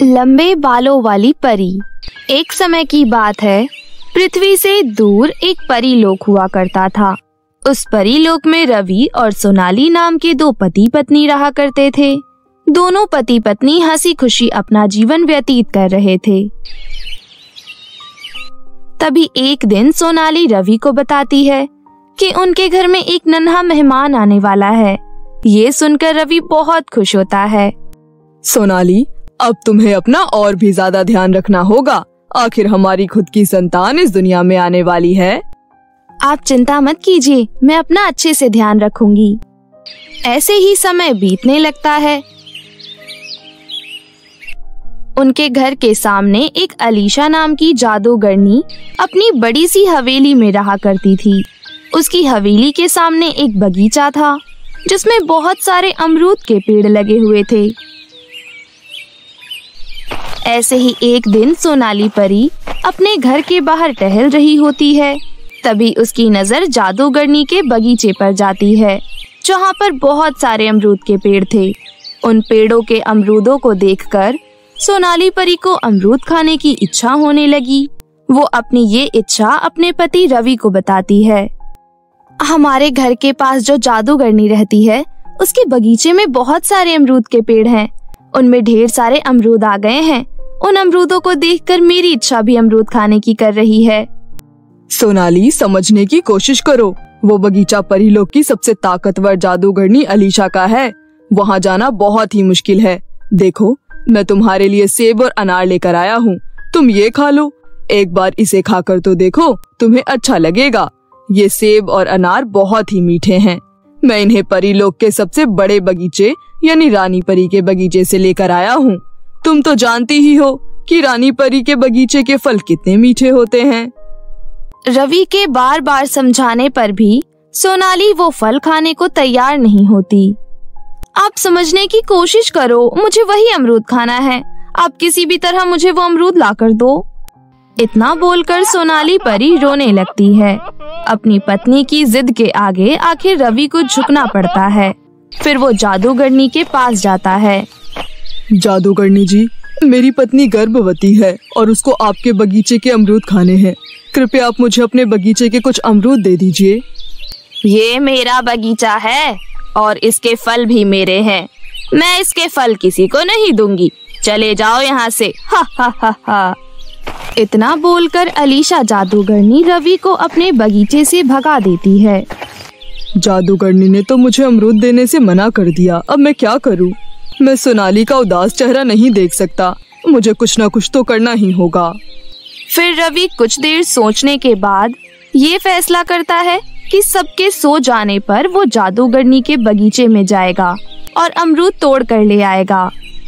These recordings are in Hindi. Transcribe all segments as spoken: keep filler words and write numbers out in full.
लंबे बालों वाली परी। एक समय की बात है, पृथ्वी से दूर एक परी लोक हुआ करता था। उस परी लोक में रवि और सोनाली नाम के दो पति पत्नी रहा करते थे। दोनों पति पत्नी हंसी खुशी अपना जीवन व्यतीत कर रहे थे। तभी एक दिन सोनाली रवि को बताती है कि उनके घर में एक नन्हा मेहमान आने वाला है। ये सुनकर रवि बहुत खुश होता है। सोनाली, अब तुम्हें अपना और भी ज्यादा ध्यान रखना होगा। आखिर हमारी खुद की संतान इस दुनिया में आने वाली है। आप चिंता मत कीजिए, मैं अपना अच्छे से ध्यान रखूंगी। ऐसे ही समय बीतने लगता है। उनके घर के सामने एक अलीशा नाम की जादूगरनी अपनी बड़ी सी हवेली में रहा करती थी। उसकी हवेली के सामने एक बगीचा था जिसमें बहुत सारे अमरूद के पेड़ लगे हुए थे। ऐसे ही एक दिन सोनाली परी अपने घर के बाहर टहल रही होती है। तभी उसकी नजर जादूगरनी के बगीचे पर जाती है, जहाँ पर बहुत सारे अमरूद के पेड़ थे। उन पेड़ों के अमरूदों को देखकर सोनाली परी को अमरूद खाने की इच्छा होने लगी। वो अपनी ये इच्छा अपने पति रवि को बताती है। हमारे घर के पास जो जादूगरनी रहती है, उसके बगीचे में बहुत सारे अमरूद के पेड़ हैं। उनमें ढेर सारे अमरूद आ गए हैं। उन अमरूदों को देखकर मेरी इच्छा भी अमरूद खाने की कर रही है। सोनाली, समझने की कोशिश करो। वो बगीचा परीलोक की सबसे ताकतवर जादूगरनी अलीशा का है। वहाँ जाना बहुत ही मुश्किल है। देखो, मैं तुम्हारे लिए सेब और अनार लेकर आया हूँ। तुम ये खा लो। एक बार इसे खाकर तो देखो, तुम्हें अच्छा लगेगा। ये सेब और अनार बहुत ही मीठे हैं। मैं इन्हें परीलोक के सबसे बड़े बगीचे यानी रानी परी के बगीचे से लेकर आया हूँ। तुम तो जानती ही हो कि रानी परी के बगीचे के फल कितने मीठे होते हैं। रवि के बार बार समझाने पर भी सोनाली वो फल खाने को तैयार नहीं होती। आप समझने की कोशिश करो, मुझे वही अमरूद खाना है। आप किसी भी तरह मुझे वो अमरूद लाकर दो। इतना बोलकर सोनाली परी रोने लगती है। अपनी पत्नी की जिद के आगे आखिर रवि को झुकना पड़ता है। फिर वो जादूगरनी के पास जाता है। जादूगरनी जी, मेरी पत्नी गर्भवती है और उसको आपके बगीचे के अमरूद खाने हैं। कृपया आप मुझे अपने बगीचे के कुछ अमरूद दे दीजिए। ये मेरा बगीचा है और इसके फल भी मेरे हैं। मैं इसके फल किसी को नहीं दूंगी। चले जाओ यहाँ से। हा हा हा हा। इतना बोलकर अलीशा जादूगरनी रवि को अपने बगीचे से भगा देती है। जादूगरनी ने तो मुझे अमरूद देने से मना कर दिया। अब मैं क्या करूं? मैं सोनाली का उदास चेहरा नहीं देख सकता। मुझे कुछ ना कुछ तो करना ही होगा। फिर रवि कुछ देर सोचने के बाद ये फैसला करता है कि सबके सो जाने पर वो जादूगरनी के बगीचे में जाएगा और अमरूद तोड़ कर ले आएगा।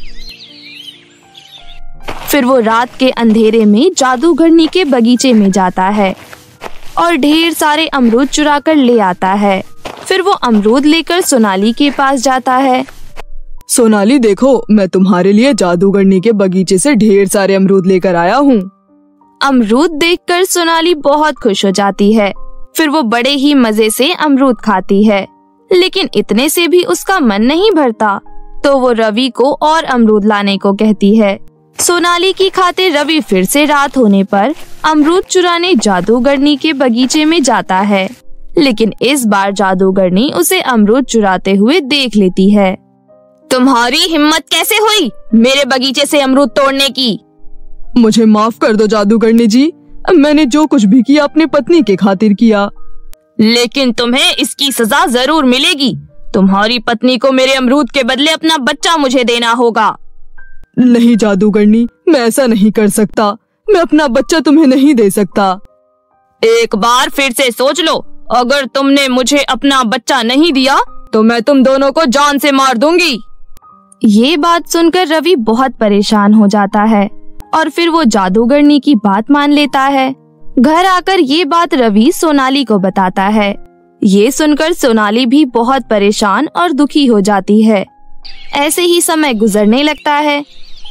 फिर वो रात के अंधेरे में जादूगरनी के बगीचे में जाता है और ढेर सारे अमरूद चुरा कर ले आता है। फिर वो अमरूद लेकर सोनाली के पास जाता है। सोनाली, देखो, मैं तुम्हारे लिए जादूगरनी के बगीचे से ढेर सारे अमरूद लेकर आया हूँ। अमरूद देखकर सोनाली बहुत खुश हो जाती है। फिर वो बड़े ही मजे से अमरूद खाती है, लेकिन इतने से भी उसका मन नहीं भरता। तो वो रवि को और अमरूद लाने को कहती है। सोनाली की खातिर रवि फिर से रात होने पर अमरूद चुराने जादूगरनी के बगीचे में जाता है, लेकिन इस बार जादूगरनी उसे अमरूद चुराते हुए देख लेती है। तुम्हारी हिम्मत कैसे हुई मेरे बगीचे से अमरूद तोड़ने की? मुझे माफ कर दो जादूगरनी जी। मैंने जो कुछ भी किया अपनी पत्नी के खातिर किया। लेकिन तुम्हें इसकी सजा जरूर मिलेगी। तुम्हारी पत्नी को मेरे अमरूद के बदले अपना बच्चा मुझे देना होगा। नहीं जादूगरनी, मैं ऐसा नहीं कर सकता। मैं अपना बच्चा तुम्हें नहीं दे सकता। एक बार फिर से सोच लो। अगर तुमने मुझे अपना बच्चा नहीं दिया तो मैं तुम दोनों को जान से मार दूंगी। ये बात सुनकर रवि बहुत परेशान हो जाता है और फिर वो जादूगरनी की बात मान लेता है। घर आकर ये बात रवि सोनाली को बताता है। ये सुनकर सोनाली भी बहुत परेशान और दुखी हो जाती है। ऐसे ही समय गुजरने लगता है।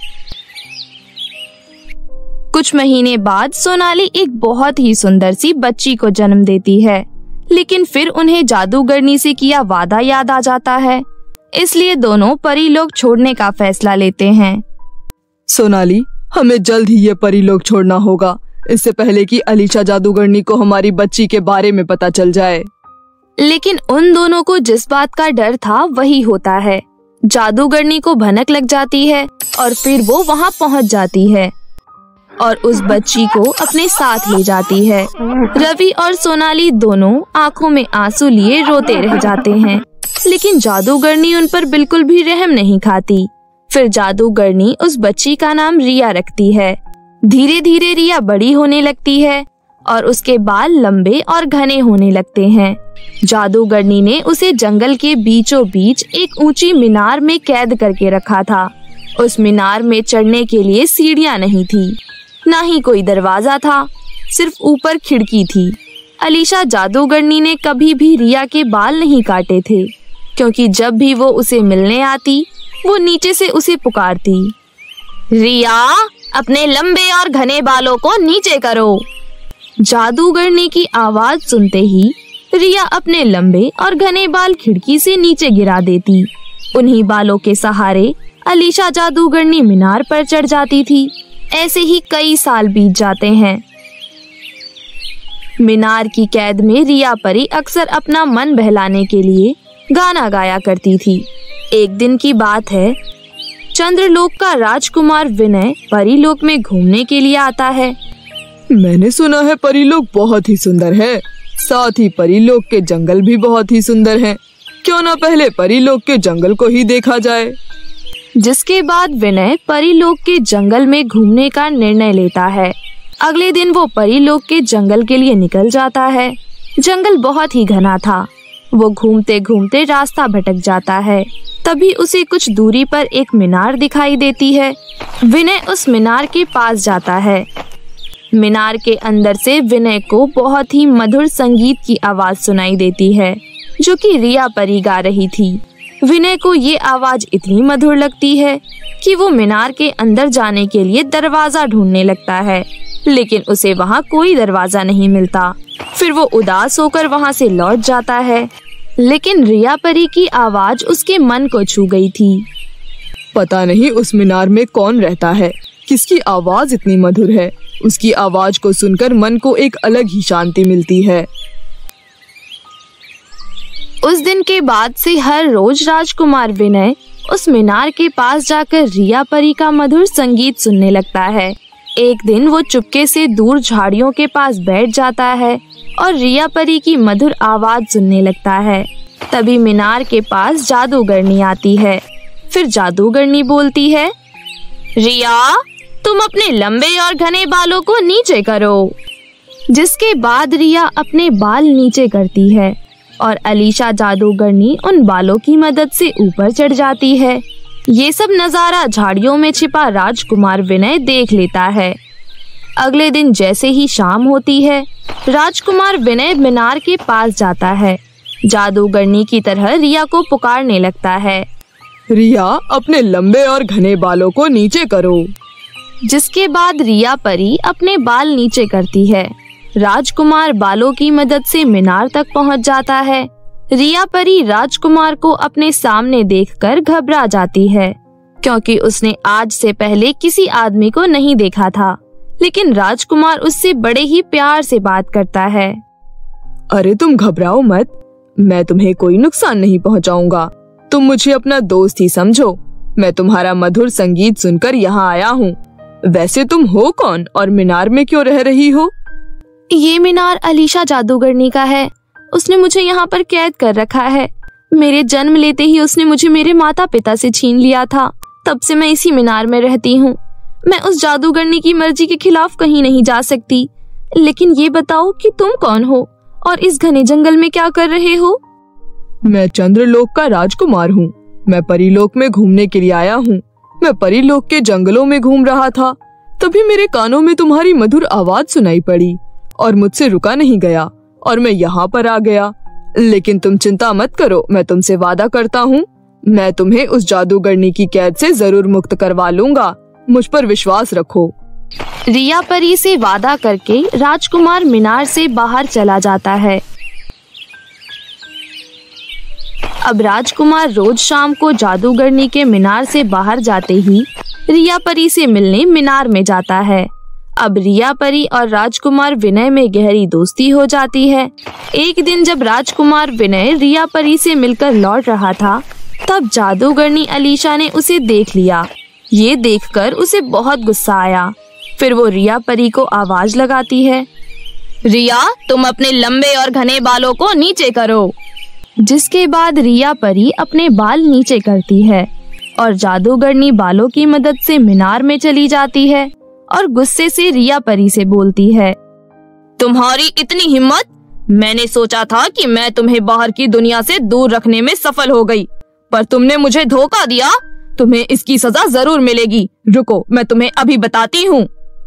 कुछ महीने बाद सोनाली एक बहुत ही सुंदर सी बच्ची को जन्म देती है, लेकिन फिर उन्हें जादूगरनी से किया वादा याद आ जाता है। इसलिए दोनों परी लोग छोड़ने का फैसला लेते हैं। सोनाली, हमें जल्द ही ये परी लोग छोड़ना होगा, इससे पहले कि अलीशा जादूगरनी को हमारी बच्ची के बारे में पता चल जाए। लेकिन उन दोनों को जिस बात का डर था वही होता है। जादूगरनी को भनक लग जाती है और फिर वो वहाँ पहुँच जाती है और उस बच्ची को अपने साथ ले जाती है। रवि और सोनाली दोनों आंखों में आंसू लिए रोते रह जाते हैं, लेकिन जादूगरनी उन पर बिल्कुल भी रहम नहीं खाती। फिर जादूगरनी उस बच्ची का नाम रिया रखती है। धीरे धीरे रिया बड़ी होने लगती है और उसके बाल लंबे और घने होने लगते हैं। जादूगरनी ने उसे जंगल के बीचों बीच एक ऊंची मीनार में कैद करके रखा था। उस मीनार में चढ़ने के लिए सीढ़ियां नहीं थी, ना ही कोई दरवाजा था, सिर्फ ऊपर खिड़की थी। अलीशा जादूगरनी ने कभी भी रिया के बाल नहीं काटे थे, क्योंकि जब भी वो उसे मिलने आती वो नीचे से उसे पुकारती, रिया, अपने लंबे और घने बालों को नीचे करो। जादूगरनी की आवाज सुनते ही रिया अपने लंबे और घने बाल खिड़की से नीचे गिरा देती। उन्हीं बालों के सहारे अलीशा जादूगरनी मीनार पर चढ़ जाती थी। ऐसे ही कई साल बीत जाते हैं। मीनार की कैद में रिया परी अक्सर अपना मन बहलाने के लिए गाना गाया करती थी। एक दिन की बात है, चंद्रलोक का राजकुमार विनय परीलोक में घूमने के लिए आता है। मैंने सुना है परीलोक बहुत ही सुंदर है, साथ ही परीलोक के जंगल भी बहुत ही सुंदर हैं। क्यों ना पहले परीलोक के जंगल को ही देखा जाए। जिसके बाद विनय परीलोक के जंगल में घूमने का निर्णय लेता है। अगले दिन वो परीलोक के जंगल के लिए निकल जाता है। जंगल बहुत ही घना था। वो घूमते घूमते रास्ता भटक जाता है। तभी उसे कुछ दूरी पर एक मीनार दिखाई देती है। विनय उस मीनार के पास जाता है। मीनार के अंदर से विनय को बहुत ही मधुर संगीत की आवाज सुनाई देती है, जो कि रिया परी गा रही थी। विनय को ये आवाज इतनी मधुर लगती है कि वो मीनार के अंदर जाने के लिए दरवाजा ढूंढने लगता है, लेकिन उसे वहाँ कोई दरवाजा नहीं मिलता। फिर वो उदास होकर वहाँ से लौट जाता है, लेकिन रिया परी की आवाज उसके मन को छू गई थी। पता नहीं उस मीनार में कौन रहता है, किसकी आवाज इतनी मधुर है। उसकी आवाज को सुनकर मन को एक अलग ही शांति मिलती है। उस दिन के बाद से हर रोज राजकुमार विनय उस मीनार के पास जाकर रिया परी का मधुर संगीत सुनने लगता है। एक दिन वो चुपके से दूर झाड़ियों के पास बैठ जाता है और रिया परी की मधुर आवाज सुनने लगता है। तभी मीनार के पास जादूगरनी आती है। फिर जादूगरनी बोलती है, रिया, तुम अपने लंबे और घने बालों को नीचे करो। जिसके बाद रिया अपने बाल नीचे करती है और अलीशा जादूगरनी उन बालों की मदद से ऊपर चढ़ जाती है। ये सब नजारा झाड़ियों में छिपा राजकुमार विनय देख लेता है। अगले दिन जैसे ही शाम होती है, राजकुमार विनय मीनार के पास जाता है। जादूगरनी की तरह रिया को पुकारने लगता है, रिया, अपने लंबे और घने बालों को नीचे करो। जिसके बाद रिया परी अपने बाल नीचे करती है। राजकुमार बालों की मदद से मीनार तक पहुंच जाता है। रिया परी राजकुमार को अपने सामने देखकर घबरा जाती है, क्योंकि उसने आज से पहले किसी आदमी को नहीं देखा था। लेकिन राजकुमार उससे बड़े ही प्यार से बात करता है। अरे तुम घबराओ मत, मैं तुम्हें कोई नुकसान नहीं पहुंचाऊंगा। तुम मुझे अपना दोस्त ही समझो। मैं तुम्हारा मधुर संगीत सुनकर यहाँ आया हूँ। वैसे तुम हो कौन और मीनार में क्यों रह रही हो? ये मीनार अलीशा जादूगरनी का है। उसने मुझे यहाँ पर कैद कर रखा है। मेरे जन्म लेते ही उसने मुझे मेरे माता पिता से छीन लिया था। तब से मैं इसी मीनार में रहती हूँ। मैं उस जादूगरनी की मर्जी के खिलाफ कहीं नहीं जा सकती। लेकिन ये बताओ कि तुम कौन हो और इस घने जंगल में क्या कर रहे हो? मैं चंद्रलोक का राजकुमार हूँ। मैं परीलोक में घूमने के लिए आया हूँ। मैं परीलोक के जंगलों में घूम रहा था, तभी मेरे कानों में तुम्हारी मधुर आवाज सुनाई पड़ी और मुझसे रुका नहीं गया और मैं यहाँ पर आ गया। लेकिन तुम चिंता मत करो, मैं तुमसे वादा करता हूँ, मैं तुम्हें उस जादूगरनी की कैद से जरूर मुक्त करवा लूंगा। मुझ पर विश्वास रखो। रिया परी से वादा करके राजकुमार मीनार से बाहर चला जाता है। अब राजकुमार रोज शाम को जादूगरनी के मीनार से बाहर जाते ही रिया परी से मिलने मीनार में जाता है। अब रिया परी और राजकुमार विनय में गहरी दोस्ती हो जाती है। एक दिन जब राजकुमार विनय रिया परी से मिलकर लौट रहा था, तब जादूगरनी अलीशा ने उसे देख लिया। ये देखकर उसे बहुत गुस्सा आया। फिर वो रिया परी को आवाज लगाती है, रिया, तुम अपने लंबे और घने बालों को नीचे करो। जिसके बाद रिया परी अपने बाल नीचे करती है और जादूगरनी बालों की मदद से मीनार में चली जाती है और गुस्से से रिया परी से बोलती है, तुम्हारी इतनी हिम्मत! मैंने सोचा था कि मैं तुम्हें बाहर की दुनिया से दूर रखने में सफल हो गई, पर तुमने मुझे धोखा दिया। तुम्हें इसकी सजा जरूर मिलेगी। रुको, मैं तुम्हें अभी बताती हूँ।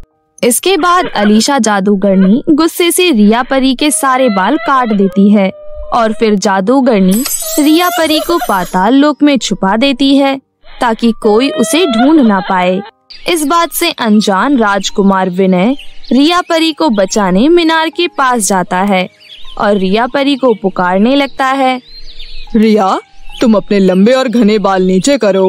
इसके बाद अलीशा जादूगरनी गुस्से से रिया परी के सारे बाल काट देती है और फिर जादूगरनी रिया परी को पाताल लोक में छुपा देती है ताकि कोई उसे ढूंढ ना पाए। इस बात से अनजान राजकुमार विनय रिया परी को बचाने मीनार के पास जाता है और रिया परी को पुकारने लगता है, रिया, तुम अपने लंबे और घने बाल नीचे करो।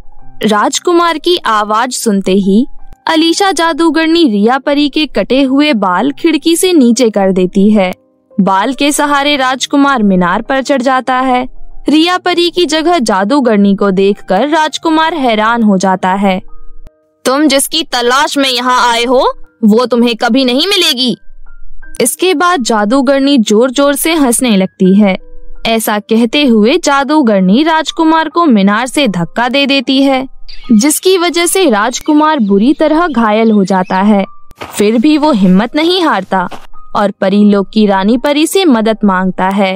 राजकुमार की आवाज सुनते ही अलीशा जादूगरनी रिया परी के कटे हुए बाल खिड़की से नीचे कर देती है। बाल के सहारे राजकुमार मीनार पर चढ़ जाता है। रिया परी की जगह जादूगरनी को देखकर राजकुमार हैरान हो जाता है। तुम जिसकी तलाश में यहाँ आए हो, वो तुम्हें कभी नहीं मिलेगी। इसके बाद जादूगरनी जोर जोर से हंसने लगती है। ऐसा कहते हुए जादूगरनी राजकुमार को मीनार से धक्का दे देती है, जिसकी वजह से राजकुमार बुरी तरह घायल हो जाता है। फिर भी वो हिम्मत नहीं हारता और परीलोक की रानी परी से मदद मांगता है।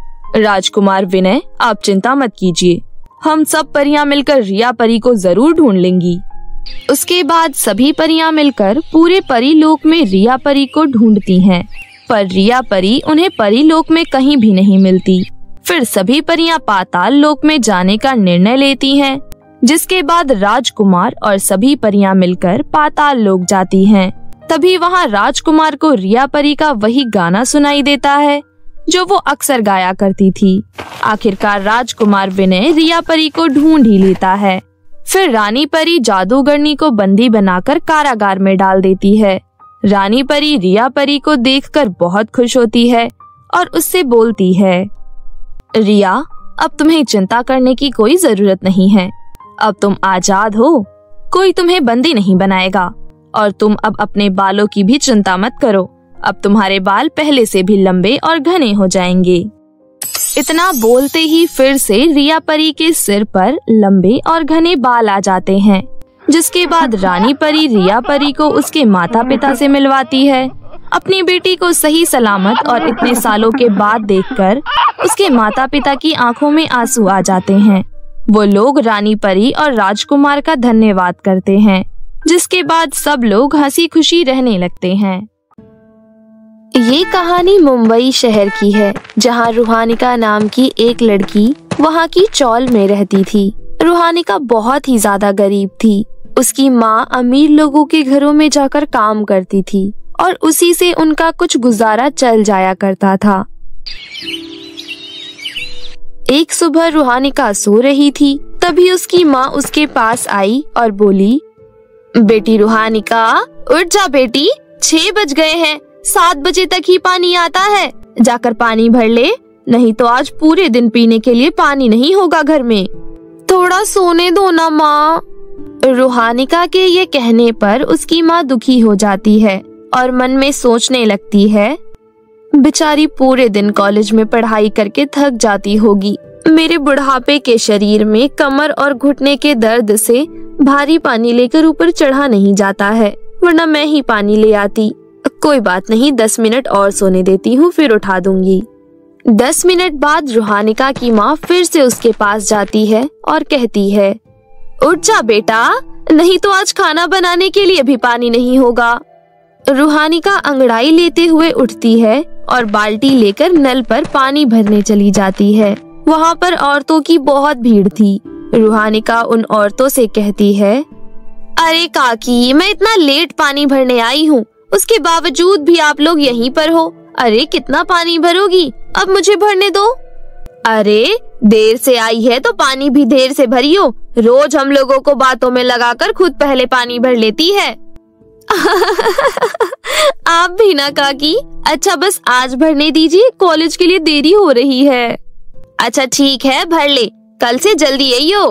राजकुमार विनय, आप चिंता मत कीजिए, हम सब परियां मिलकर रिया परी को जरूर ढूंढ लेंगी। उसके बाद सभी परियां मिलकर पूरे परीलोक में रिया परी को ढूंढती हैं, पर रिया परी उन्हें परीलोक में कहीं भी नहीं मिलती। फिर सभी परियां पाताल लोक में जाने का निर्णय लेती हैं, जिसके बाद राजकुमार और सभी परियां मिलकर पाताल लोक जाती हैं। तभी वहां राजकुमार को रिया परी का वही गाना सुनाई देता है जो वो अक्सर गाया करती थी। आखिरकार राजकुमार विनय रिया परी को ढूंढ ही लेता है। फिर रानी परी जादूगरनी को बंदी बनाकर कारागार में डाल देती है। रानी परी रिया परी को देखकर बहुत खुश होती है और उससे बोलती है, रिया, अब तुम्हें चिंता करने की कोई जरूरत नहीं है। अब तुम आजाद हो, कोई तुम्हें बंदी नहीं बनाएगा और तुम अब अपने बालों की भी चिंता मत करो। अब तुम्हारे बाल पहले से भी लंबे और घने हो जाएंगे। इतना बोलते ही फिर से रिया परी के सिर पर लंबे और घने बाल आ जाते हैं, जिसके बाद रानी परी रिया परी को उसके माता पिता से मिलवाती है। अपनी बेटी को सही सलामत और इतने सालों के बाद देखकर उसके माता पिता की आंखों में आंसू आ जाते हैं। वो लोग रानी परी और राजकुमार का धन्यवाद करते हैं, जिसके बाद सब लोग हंसी खुशी रहने लगते हैं। ये कहानी मुंबई शहर की है, जहाँ रूहानिका नाम की एक लड़की वहाँ की चौल में रहती थी। रूहानिका बहुत ही ज्यादा गरीब थी। उसकी माँ अमीर लोगों के घरों में जाकर काम करती थी और उसी से उनका कुछ गुजारा चल जाया करता था। एक सुबह रूहानिका सो रही थी, तभी उसकी माँ उसके पास आई और बोली, बेटी रूहानिका, उठ जा बेटी, छह बज गए हैं, सात बजे तक ही पानी आता है, जाकर पानी भर ले, नहीं तो आज पूरे दिन पीने के लिए पानी नहीं होगा घर में। थोड़ा सोने दो ना माँ। रूहानिका के ये कहने पर उसकी माँ दुखी हो जाती है और मन में सोचने लगती है, बेचारी पूरे दिन कॉलेज में पढ़ाई करके थक जाती होगी। मेरे बुढ़ापे के शरीर में कमर और घुटने के दर्द से भारी पानी लेकर ऊपर चढ़ा नहीं जाता है, वरना मैं ही पानी ले आती। कोई बात नहीं, दस मिनट और सोने देती हूँ, फिर उठा दूंगी। दस मिनट बाद रूहानिका की माँ फिर से उसके पास जाती है और कहती है, उठ जा बेटा, नहीं तो आज खाना बनाने के लिए भी पानी नहीं होगा। रूहानिका अंगड़ाई लेते हुए उठती है और बाल्टी लेकर नल पर पानी भरने चली जाती है। वहाँ पर औरतों की बहुत भीड़ थी। रूहानिका उन औरतों से कहती है, अरे काकी, मैं इतना लेट पानी भरने आई हूँ, उसके बावजूद भी आप लोग यहीं पर हो। अरे कितना पानी भरोगी, अब मुझे भरने दो। अरे देर से आई है तो पानी भी देर से भरियो। रोज हम लोगों को बातों में लगाकर खुद पहले पानी भर लेती है। आप भी ना काकी। अच्छा बस आज भरने दीजिए, कॉलेज के लिए देरी हो रही है। अच्छा ठीक है भर ले, कल से जल्दी आइयो।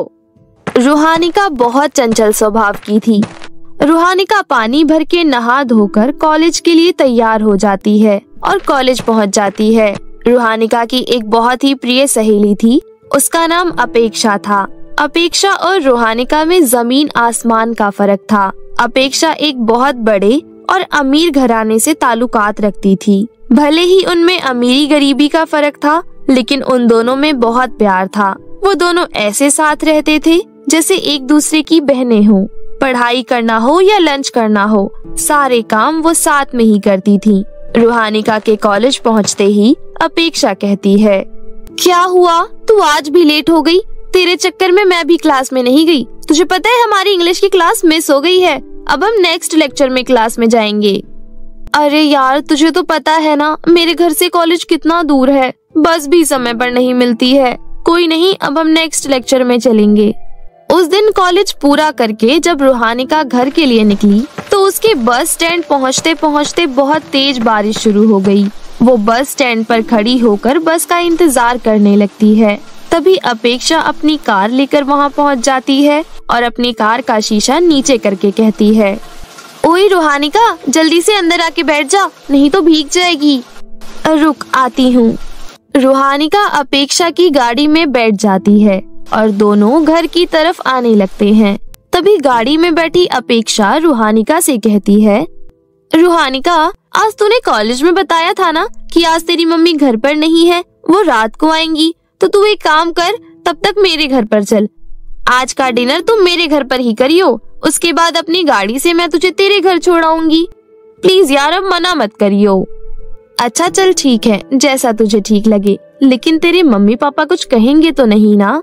रूहानिका बहुत चंचल स्वभाव की थी। रूहानिका पानी भर के नहा धोकर कॉलेज के लिए तैयार हो जाती है और कॉलेज पहुंच जाती है। रूहानिका की एक बहुत ही प्रिय सहेली थी, उसका नाम अपेक्षा था। अपेक्षा और रूहानिका में जमीन आसमान का फर्क था। अपेक्षा एक बहुत बड़े और अमीर घराने से ताल्लुकात रखती थी। भले ही उनमें अमीरी गरीबी का फर्क था, लेकिन उन दोनों में बहुत प्यार था। वो दोनों ऐसे साथ रहते थे जैसे एक दूसरे की बहनें हों। पढ़ाई करना हो या लंच करना हो, सारे काम वो साथ में ही करती थी। रूहानिका के कॉलेज पहुंचते ही अपेक्षा कहती है, क्या हुआ, तू आज भी लेट हो गई? तेरे चक्कर में मैं भी क्लास में नहीं गई। तुझे पता है हमारी इंग्लिश की क्लास मिस हो गई है। अब हम नेक्स्ट लेक्चर में क्लास में जाएंगे। अरे यार तुझे तो पता है ना मेरे घर से कॉलेज कितना दूर है, बस भी समय पर नहीं मिलती है। कोई नहीं, अब हम नेक्स्ट लेक्चर में चलेंगे। उस दिन कॉलेज पूरा करके जब रूहानिका घर के लिए निकली तो उसके बस स्टैंड पहुंचते पहुंचते बहुत तेज बारिश शुरू हो गई। वो बस स्टैंड पर खड़ी होकर बस का इंतजार करने लगती है। तभी अपेक्षा अपनी कार लेकर वहां पहुंच जाती है और अपनी कार का शीशा नीचे करके कहती है, ओए रूहानिका जल्दी से अंदर आके बैठ जा, नहीं तो भीग जाएगी। रुक आती हूँ। रूहानिका अपेक्षा की गाड़ी में बैठ जाती है और दोनों घर की तरफ आने लगते हैं। तभी गाड़ी में बैठी अपेक्षा रूहानिका से कहती है, रूहानिका आज तूने कॉलेज में बताया था ना कि आज तेरी मम्मी घर पर नहीं है, वो रात को आएंगी। तो तू एक काम कर, तब तक मेरे घर पर चल। आज का डिनर तुम मेरे घर पर ही करियो, उसके बाद अपनी गाड़ी से मैं तुझे तेरे घर छोड़ाऊंगी। प्लीज यार अब मना मत करियो। अच्छा चल ठीक है, जैसा तुझे ठीक लगे, लेकिन तेरे मम्मी पापा कुछ कहेंगे तो नहीं ना?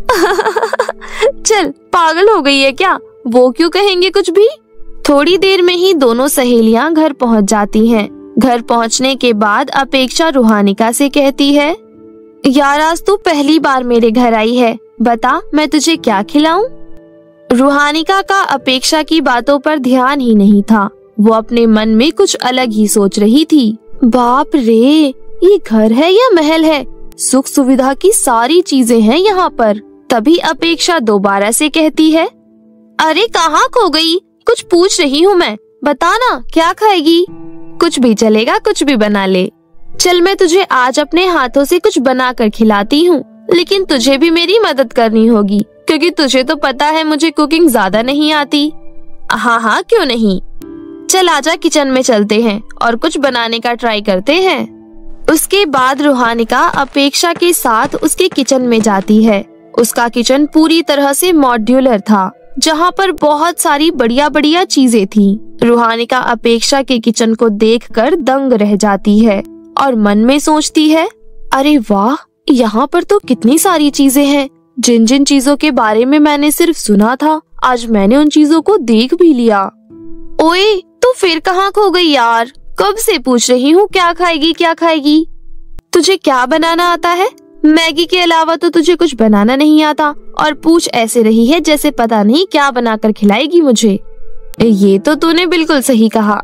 चल पागल हो गई है क्या, वो क्यों कहेंगे कुछ भी। थोड़ी देर में ही दोनों सहेलियां घर पहुंच जाती हैं। घर पहुंचने के बाद अपेक्षा रूहानिका से कहती है, यार आज तू पहली बार मेरे घर आई है, बता मैं तुझे क्या खिलाऊं? रूहानिका का अपेक्षा की बातों पर ध्यान ही नहीं था। वो अपने मन में कुछ अलग ही सोच रही थी। बाप रे, ये घर है या महल है? सुख सुविधा की सारी चीजें हैं यहाँ पर। तभी अपेक्षा दोबारा से कहती है, अरे कहाँ खो गई? कुछ पूछ रही हूँ मैं, बताना क्या खाएगी? कुछ भी चलेगा, कुछ भी बना ले। चल मैं तुझे आज अपने हाथों से कुछ बना कर खिलाती हूँ, लेकिन तुझे भी मेरी मदद करनी होगी, क्योंकि तुझे तो पता है मुझे कुकिंग ज्यादा नहीं आती। हाँ हाँ क्यों नहीं, चल आजा किचन में चलते हैं और कुछ बनाने का ट्राई करते हैं। उसके बाद रूहानिका अपेक्षा के साथ उसके किचन में जाती है। उसका किचन पूरी तरह से मॉड्यूलर था, जहाँ पर बहुत सारी बढ़िया बढ़िया चीजें थी। रूहानिका अपेक्षा के किचन को देखकर दंग रह जाती है और मन में सोचती है, अरे वाह, यहाँ पर तो कितनी सारी चीजें हैं। जिन जिन चीजों के बारे में मैंने सिर्फ सुना था, आज मैंने उन चीजों को देख भी लिया। ओए तू फिर कहाँ खो गई यार? कब से पूछ रही हूँ क्या खाएगी क्या खाएगी। तुझे क्या बनाना आता है? मैगी के अलावा तो तुझे कुछ बनाना नहीं आता, और पूछ ऐसे रही है जैसे पता नहीं क्या बनाकर खिलाएगी मुझे। ये तो तूने बिल्कुल सही कहा।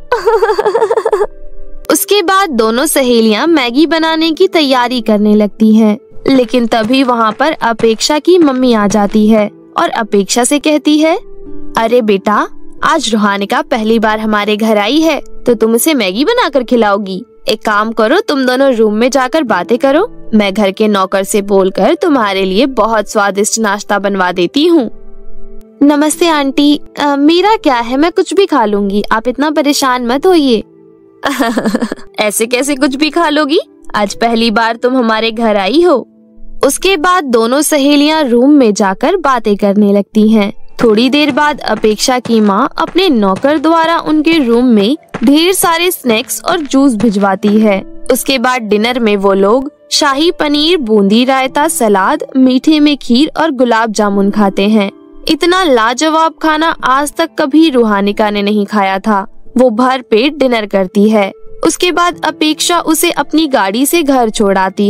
उसके बाद दोनों सहेलियां मैगी बनाने की तैयारी करने लगती हैं, लेकिन तभी वहाँ पर अपेक्षा की मम्मी आ जाती है और अपेक्षा से कहती है, अरे बेटा, आज रूहानिका पहली बार हमारे घर आई है तो तुम उसे मैगी बनाकर खिलाओगी। एक काम करो, तुम दोनों रूम में जाकर बातें करो, मैं घर के नौकर से बोलकर तुम्हारे लिए बहुत स्वादिष्ट नाश्ता बनवा देती हूँ। नमस्ते आंटी, आ, मेरा क्या है, मैं कुछ भी खा लूंगी, आप इतना परेशान मत होइए। ऐसे कैसे कुछ भी खा लोगी? आज पहली बार तुम हमारे घर आई हो। उसके बाद दोनों सहेलियां रूम में जाकर बातें करने लगती हैं। थोड़ी देर बाद अपेक्षा की माँ अपने नौकर द्वारा उनके रूम में ढेर सारे स्नैक्स और जूस भिजवाती है। उसके बाद डिनर में वो लोग शाही पनीर, बूंदी रायता, सलाद, मीठे में खीर और गुलाब जामुन खाते हैं। इतना लाजवाब खाना आज तक कभी रूहानिका ने नहीं खाया था। वो भर पेट डिनर करती है। उसके बाद अपेक्षा उसे अपनी गाड़ी से घर छोड़ाती है।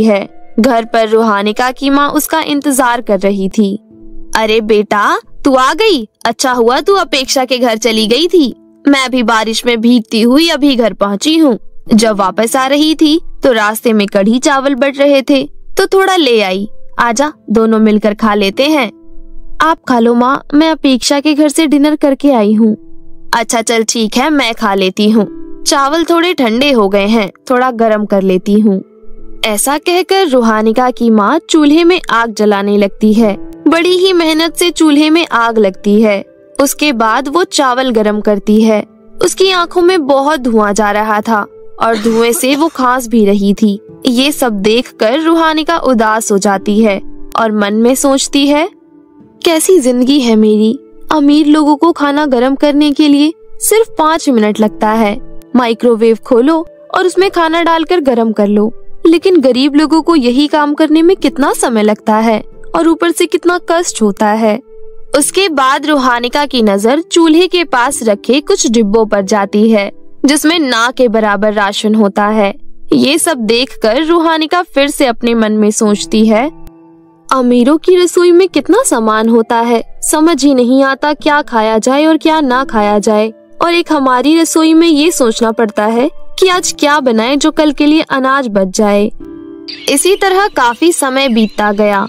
घर पर रूहानिका की माँ उसका इंतजार कर रही थी। अरे बेटा, तू आ गई। अच्छा हुआ तू अपेक्षा के घर चली गई थी। मैं भी बारिश में भीगती हुई अभी घर पहुंची हूँ। जब वापस आ रही थी तो रास्ते में कढ़ी चावल बट रहे थे तो थोड़ा ले आई। आजा, दोनों मिलकर खा लेते हैं। आप खा लो माँ, मैं अपेक्षा के घर से डिनर करके आई हूँ। अच्छा चल ठीक है, मैं खा लेती हूँ। चावल थोड़े ठंडे हो गए हैं, थोड़ा गरम कर लेती हूँ। ऐसा कहकर रूहानिका की माँ चूल्हे में आग जलाने लगती है। बड़ी ही मेहनत से चूल्हे में आग लगती है। उसके बाद वो चावल गरम करती है। उसकी आंखों में बहुत धुआं जा रहा था और धुएं से वो खांस भी रही थी। ये सब देखकर रूहानिका उदास हो जाती है और मन में सोचती है, कैसी जिंदगी है मेरी। अमीर लोगों को खाना गरम करने के लिए सिर्फ पाँच मिनट लगता है। माइक्रोवेव खोलो और उसमें खाना डालकर गरम कर लो, लेकिन गरीब लोगों को यही काम करने में कितना समय लगता है और ऊपर से कितना कष्ट होता है। उसके बाद रूहानिका की नजर चूल्हे के पास रखे कुछ डिब्बों पर जाती है जिसमें ना के बराबर राशन होता है। ये सब देखकर रूहानिका फिर से अपने मन में सोचती है, अमीरों की रसोई में कितना सामान होता है, समझ ही नहीं आता क्या खाया जाए और क्या ना खाया जाए। और एक हमारी रसोई में ये सोचना पड़ता है कि आज क्या बनाएं जो कल के लिए अनाज बच जाए। इसी तरह काफी समय बीतता गया।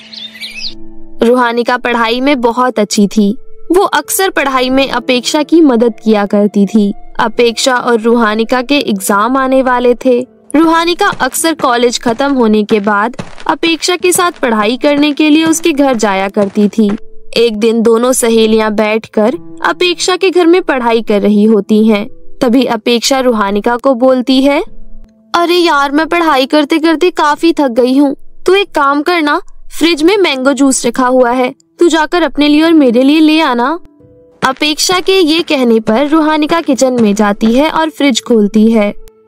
रूहानिका पढ़ाई में बहुत अच्छी थी। वो अक्सर पढ़ाई में अपेक्षा की मदद किया करती थी। अपेक्षा और रूहानिका के एग्जाम आने वाले थे। रूहानिका अक्सर कॉलेज खत्म होने के बाद अपेक्षा के साथ पढ़ाई करने के लिए उसके घर जाया करती थी। एक दिन दोनों सहेलियां बैठकर अपेक्षा के घर में पढ़ाई कर रही होती हैं। तभी अपेक्षा रूहानिका को बोलती है, अरे यार, मैं पढ़ाई करते करते काफी थक गई हूँ। तू एक काम करना, फ्रिज में मैंगो जूस रखा हुआ है, तू जाकर अपने लिए और मेरे लिए ले आना। अपेक्षा के ये कहने पर रूहानिका किचन में जाती है और फ्रिज खोलती है।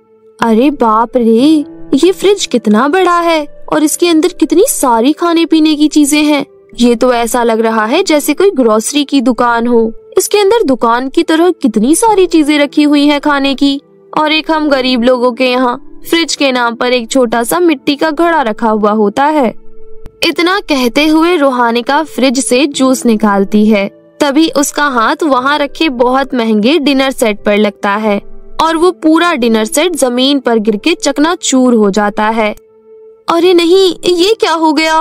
अरे बाप रे, ये फ्रिज कितना बड़ा है और इसके अंदर कितनी सारी खाने पीने की चीजें हैं। ये तो ऐसा लग रहा है जैसे कोई ग्रोसरी की दुकान हो। इसके अंदर दुकान की तरह कितनी सारी चीजें रखी हुई हैं खाने की। और एक हम गरीब लोगों के यहाँ फ्रिज के नाम पर एक छोटा सा मिट्टी का घड़ा रखा हुआ होता है। इतना कहते हुए रूहानिका फ्रिज से जूस निकालती है। तभी उसका हाथ वहाँ रखे बहुत महंगे डिनर सेट पर लगता है और वो पूरा डिनर सेट जमीन पर गिर के चकनाचूर हो जाता है। अरे नहीं, ये क्या हो गया?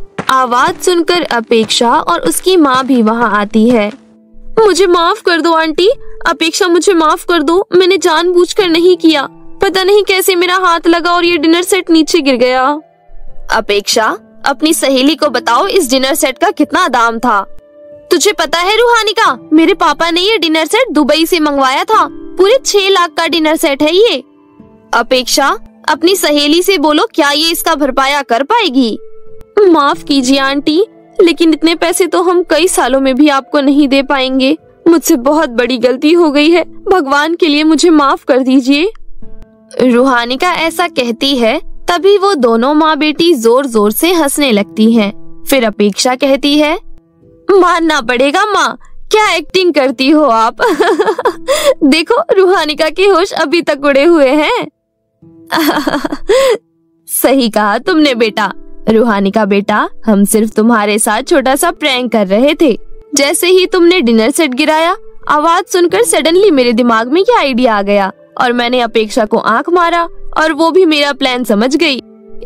आवाज सुनकर अपेक्षा और उसकी माँ भी वहाँ आती है। मुझे माफ कर दो आंटी, अपेक्षा मुझे माफ कर दो, मैंने जानबूझकर नहीं किया। पता नहीं कैसे मेरा हाथ लगा और ये डिनर सेट नीचे गिर गया। अपेक्षा, अपनी सहेली को बताओ इस डिनर सेट का कितना दाम था। तुझे पता है रूहानिका, मेरे पापा ने ये डिनर सेट दुबई से मंगवाया था। पूरे छह लाख का डिनर सेट है ये। अपेक्षा, अपनी सहेली से बोलो क्या ये इसका भरपाया कर पाएगी। माफ कीजिए आंटी, लेकिन इतने पैसे तो हम कई सालों में भी आपको नहीं दे पाएंगे। मुझसे बहुत बड़ी गलती हो गई है, भगवान के लिए मुझे माफ कर दीजिए। रूहानिका ऐसा कहती है। तभी वो दोनों माँ बेटी जोर जोर से हंसने लगती हैं। फिर अपेक्षा कहती है, मानना पड़ेगा माँ, क्या एक्टिंग करती हो आप। देखो रूहानिका के होश अभी तक उड़े हुए हैं। सही कहा तुमने बेटा। रूहानिका बेटा, हम सिर्फ तुम्हारे साथ छोटा सा प्रैंक कर रहे थे। जैसे ही तुमने डिनर सेट गिराया, आवाज सुनकर सडनली मेरे दिमाग में ये आइडिया आ गया और मैंने अपेक्षा को आंख मारा और वो भी मेरा प्लान समझ गई।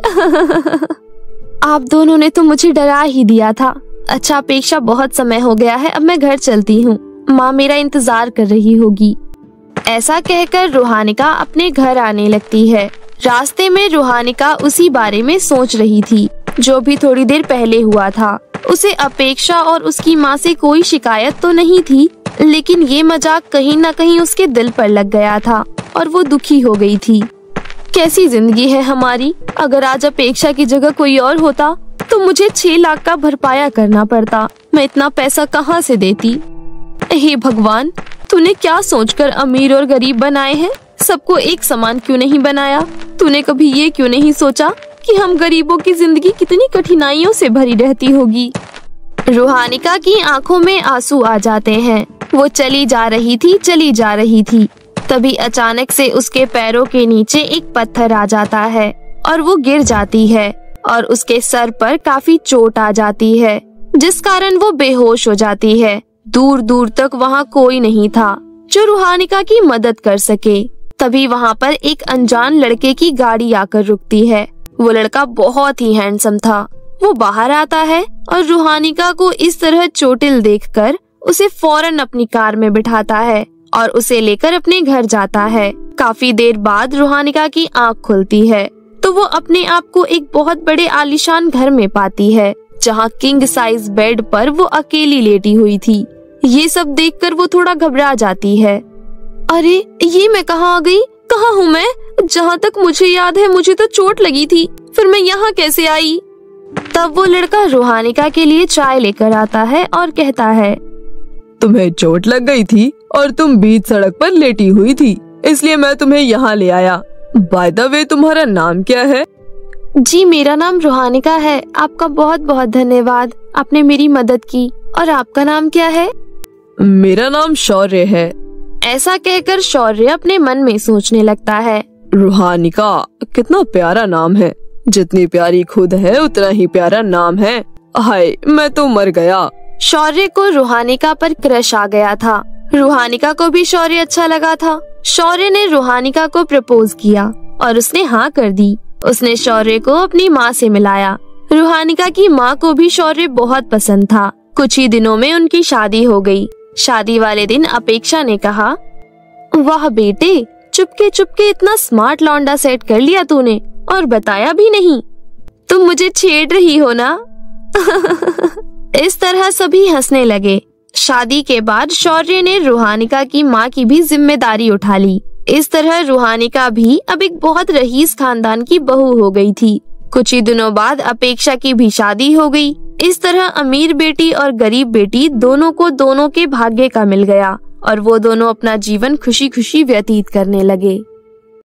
आप दोनों ने तो मुझे डरा ही दिया था। अच्छा अपेक्षा, बहुत समय हो गया है, अब मैं घर चलती हूँ। माँ मेरा इंतजार कर रही होगी। ऐसा कहकर रूहानिका अपने घर आने लगती है। रास्ते में रूहानिका उसी बारे में सोच रही थी जो भी थोड़ी देर पहले हुआ था। उसे अपेक्षा और उसकी माँ से कोई शिकायत तो नहीं थी, लेकिन ये मजाक कहीं न कहीं उसके दिल पर लग गया था और वो दुखी हो गई थी। कैसी जिंदगी है हमारी। अगर आज अपेक्षा की जगह कोई और होता तो मुझे छह लाख का भरपाया करना पड़ता। मैं इतना पैसा कहाँ से देती। हे भगवान, तूने क्या सोचकर अमीर और गरीब बनाए हैं। सबको एक समान क्यों नहीं बनाया। तूने कभी ये क्यों नहीं सोचा कि हम गरीबों की जिंदगी कितनी कठिनाइयों से भरी रहती होगी। रूहानिका की आंखों में आंसू आ जाते हैं। वो चली जा रही थी चली जा रही थी तभी अचानक से उसके पैरों के नीचे एक पत्थर आ जाता है और वो गिर जाती है। और उसके सर पर काफी चोट आ जाती है, जिस कारण वो बेहोश हो जाती है। दूर दूर तक वहाँ कोई नहीं था जो रूहानिका की मदद कर सके। तभी वहाँ पर एक अनजान लड़के की गाड़ी आकर रुकती है। वो लड़का बहुत ही हैंडसम था। वो बाहर आता है और रूहानिका को इस तरह चोटिल देखकर उसे फौरन अपनी कार में बिठाता है और उसे लेकर अपने घर जाता है। काफी देर बाद रूहानिका की आंख खुलती है तो वो अपने आप को एक बहुत बड़े आलीशान घर में पाती है, जहाँ किंग साइज बेड पर वो अकेली लेटी हुई थी। ये सब देखकर वो थोड़ा घबरा जाती है। अरे ये मैं कहाँ आ गई? कहाँ हूँ मैं? जहाँ तक मुझे याद है मुझे तो चोट लगी थी, फिर मैं यहाँ कैसे आई? तब वो लड़का रूहानिका के लिए चाय लेकर आता है और कहता है, तुम्हें चोट लग गई थी और तुम बीच सड़क पर लेटी हुई थी, इसलिए मैं तुम्हें यहाँ ले आया। बाय द वे, तुम्हारा नाम क्या है? जी मेरा नाम रूहानिका है। आपका बहुत बहुत धन्यवाद, आपने मेरी मदद की। और आपका नाम क्या है? मेरा नाम शौर्य है। ऐसा कहकर शौर्य अपने मन में सोचने लगता है, रूहानिका कितना प्यारा नाम है। जितनी प्यारी खुद है उतना ही प्यारा नाम है। हाय, मैं तो मर गया। शौर्य को रूहानिका पर क्रश आ गया था। रूहानिका को भी शौर्य अच्छा लगा था। शौर्य ने रूहानिका को प्रपोज किया और उसने हाँ कर दी। उसने शौर्य को अपनी माँ से मिलाया। रूहानिका की माँ को भी शौर्य बहुत पसंद था। कुछ ही दिनों में उनकी शादी हो गई। शादी वाले दिन अपेक्षा ने कहा, वाह बेटे, चुपके चुपके इतना स्मार्ट लौंडा सेट कर लिया तूने और बताया भी नहीं। तुम मुझे छेड़ रही हो ना? इस तरह सभी हंसने लगे। शादी के बाद शौर्य ने रूहानिका की माँ की भी जिम्मेदारी उठा ली। इस तरह रूहानिका भी अब एक बहुत रईस खानदान की बहू हो गई थी। कुछ ही दिनों बाद अपेक्षा की भी शादी हो गई। इस तरह अमीर बेटी और गरीब बेटी दोनों को दोनों के भाग्य का मिल गया और वो दोनों अपना जीवन खुशी खुशी व्यतीत करने लगे।